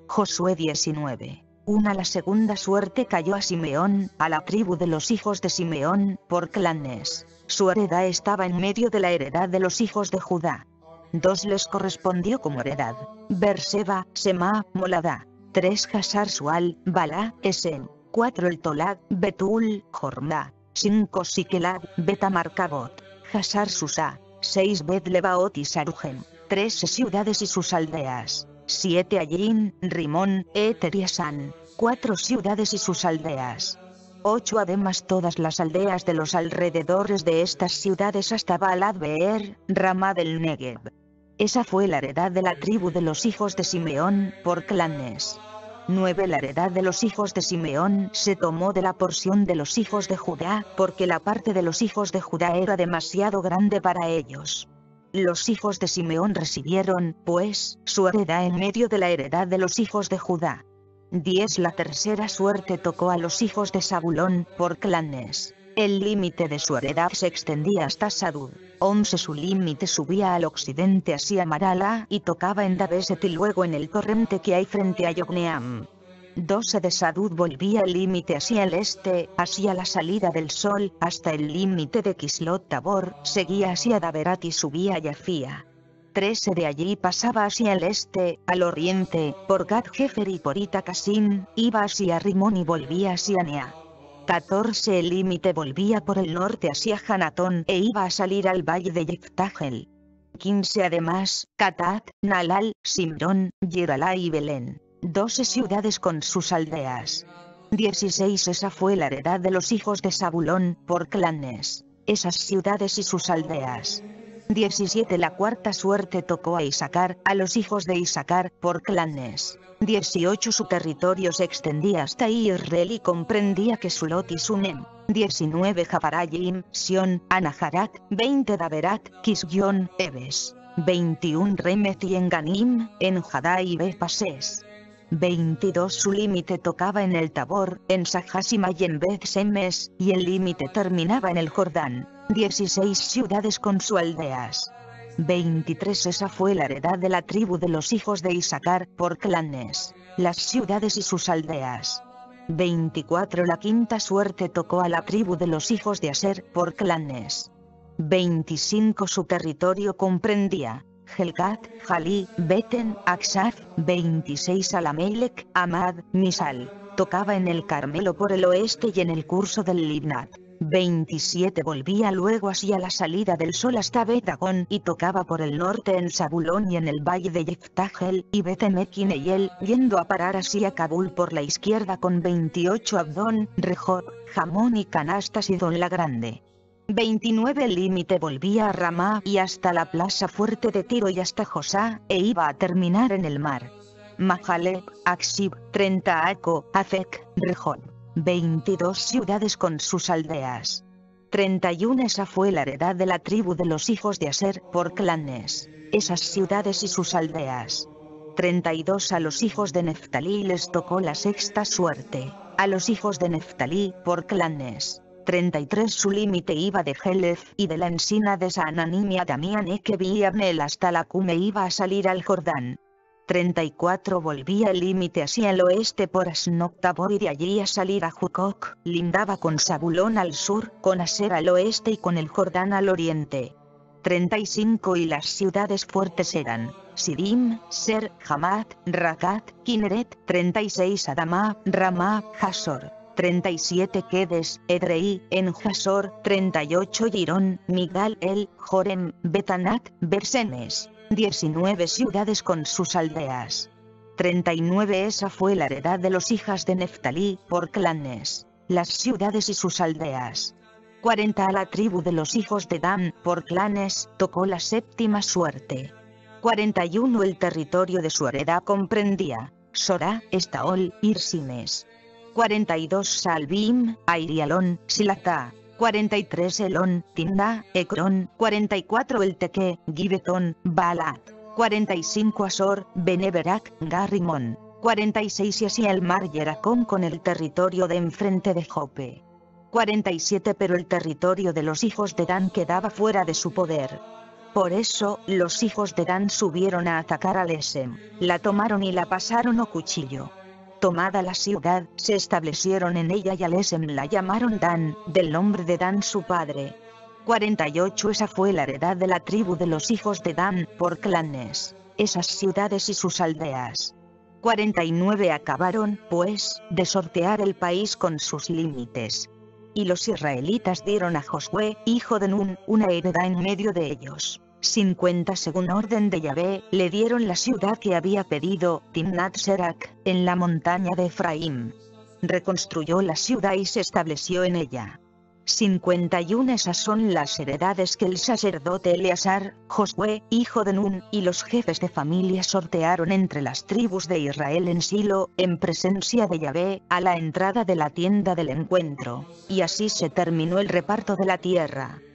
Josué 19. La segunda suerte cayó a Simeón, a la tribu de los hijos de Simeón, por clanes. Su heredad estaba en medio de la heredad de los hijos de Judá. 2 les correspondió como heredad: Berseba, Semá, Molada. 3 Hasar Sual, Balá, Esen. 4 el Tolad, Betul, Jormá. 5 Sikelad, Betamarcabot, Hasar Susá. 6 Bet Lebaot y Sarugen. 13 ciudades y sus aldeas. 7 Allín, Rimón, Éter y Asán. 4 ciudades y sus aldeas. 8 además todas las aldeas de los alrededores de estas ciudades hasta Baalad Beer, Ramá del Negev. Esa fue la heredad de la tribu de los hijos de Simeón, por clanes. 9 La heredad de los hijos de Simeón se tomó de la porción de los hijos de Judá, porque la parte de los hijos de Judá era demasiado grande para ellos. Los hijos de Simeón recibieron, pues, su heredad en medio de la heredad de los hijos de Judá. 10 La tercera suerte tocó a los hijos de Zabulón, por clanes. El límite de su heredad se extendía hasta Sadud. 11 Su límite subía al occidente hacia Marala y tocaba en Dabeset y luego en el torrente que hay frente a Yocneam. 12 De Sadud volvía el límite hacia el este, hacia la salida del sol, hasta el límite de Kislot Tabor, seguía hacia Daberat y subía a Yafía. 13 De allí pasaba hacia el este, al oriente, por Gad Hefer y por Itakasin, iba hacia Rimón y volvía hacia Nea. 14 El límite volvía por el norte hacia Hanatón e iba a salir al valle de Yeftagel. 15 Además, Catat, Nalal, Simrón, Yeralá y Belén. 12 ciudades con sus aldeas. 16 Esa fue la heredad de los hijos de Zabulón, por clanes. Esas ciudades y sus aldeas. 17 La cuarta suerte tocó a Isacar, a los hijos de Isacar, por clanes. 18 Su territorio se extendía hasta Israel y comprendía Kesulot y Sunem. 19 Jabarayim, Sion, Anaharat. 20 Daberat, Kisgion, Ebes. 21 Remet y Enganim, en Jadá y Bepases. 22 Su límite tocaba en el Tabor, en Sajasima y en Beth Semes, y el límite terminaba en el Jordán. 16 ciudades con sus aldeas. 23 Esa fue la heredad de la tribu de los hijos de Isacar, por clanes. Las ciudades y sus aldeas. 24 La quinta suerte tocó a la tribu de los hijos de Aser, por clanes. 25 Su territorio comprendía Helgat, Jalí, Beten, Aksaf. 26 Alamelec, Amad, Misal. Tocaba en el Carmelo por el oeste y en el curso del Libnat. 27 Volvía luego hacia la salida del sol hasta Bet-Dagón y tocaba por el norte en Zabulón y en el valle de Yeftagel y Bet-Emek y Neyel, yendo a parar hacia Kabul por la izquierda con 28 Abdón, Rehob, Jamón y Canasta Sidón la Grande. 29 El límite volvía a Ramá y hasta la plaza fuerte de Tiro y hasta Josá, e iba a terminar en el mar. Mahaleb, Aksib, 30 Aco, Afek, Rehob. 22 ciudades con sus aldeas. 31 Esa fue la heredad de la tribu de los hijos de Aser, por clanes. Esas ciudades y sus aldeas. 32 A los hijos de Neftalí les tocó la sexta suerte. A los hijos de Neftalí, por clanes. 33 Su límite iba de Helef y de la encina de Saananim y Adamián Ekebi y Abnel hasta la cume iba a salir al Jordán. 34 Volvía el límite hacia el oeste por Asnot-Tabor y de allí a salir a Jucoc, lindaba con Zabulón al sur, con Aser al oeste y con el Jordán al oriente. 35 Y las ciudades fuertes eran Sidim, Ser, Hamat, Rakat, Kineret. 36 Adamá, Ramá, Hasor. 37 Kedes, Edrei, en Hasor. 38 Girón, Migdal El, Jorem, Betanat, Bersemes. 19 ciudades con sus aldeas. 39 Esa fue la heredad de los hijas de Neftalí, por clanes. Las ciudades y sus aldeas. 40 A la tribu de los hijos de Dan, por clanes, tocó la séptima suerte. 41 El territorio de su heredad comprendía Sorá, Estaol, Irsimes. 42 Salbim, Airialón, Silatá. 43 Elón, Timna, Ecrón. 44 El Teque, Gibetón, Baalat. 45 Asor, Beneberac, Garrimón. 46 Y hacia el mar Yeracón con el territorio de enfrente de Jope. 47 Pero el territorio de los hijos de Dan quedaba fuera de su poder. Por eso, los hijos de Dan subieron a atacar a Lesem, la tomaron y la pasaron a cuchillo. Tomada la ciudad, se establecieron en ella y a Lesem la llamaron Dan, del nombre de Dan su padre. 48 Esa fue la heredad de la tribu de los hijos de Dan, por clanes, esas ciudades y sus aldeas. 49 Acabaron, pues, de sortear el país con sus límites. Y los israelitas dieron a Josué, hijo de Nun, una heredad en medio de ellos. 50 Según orden de Yahvé, le dieron la ciudad que había pedido, Timnat Serak, en la montaña de Efraín. Reconstruyó la ciudad y se estableció en ella. 51 Esas son las heredades que el sacerdote Eleazar, Josué, hijo de Nun, y los jefes de familia sortearon entre las tribus de Israel en Silo, en presencia de Yahvé, a la entrada de la tienda del encuentro. Y así se terminó el reparto de la tierra.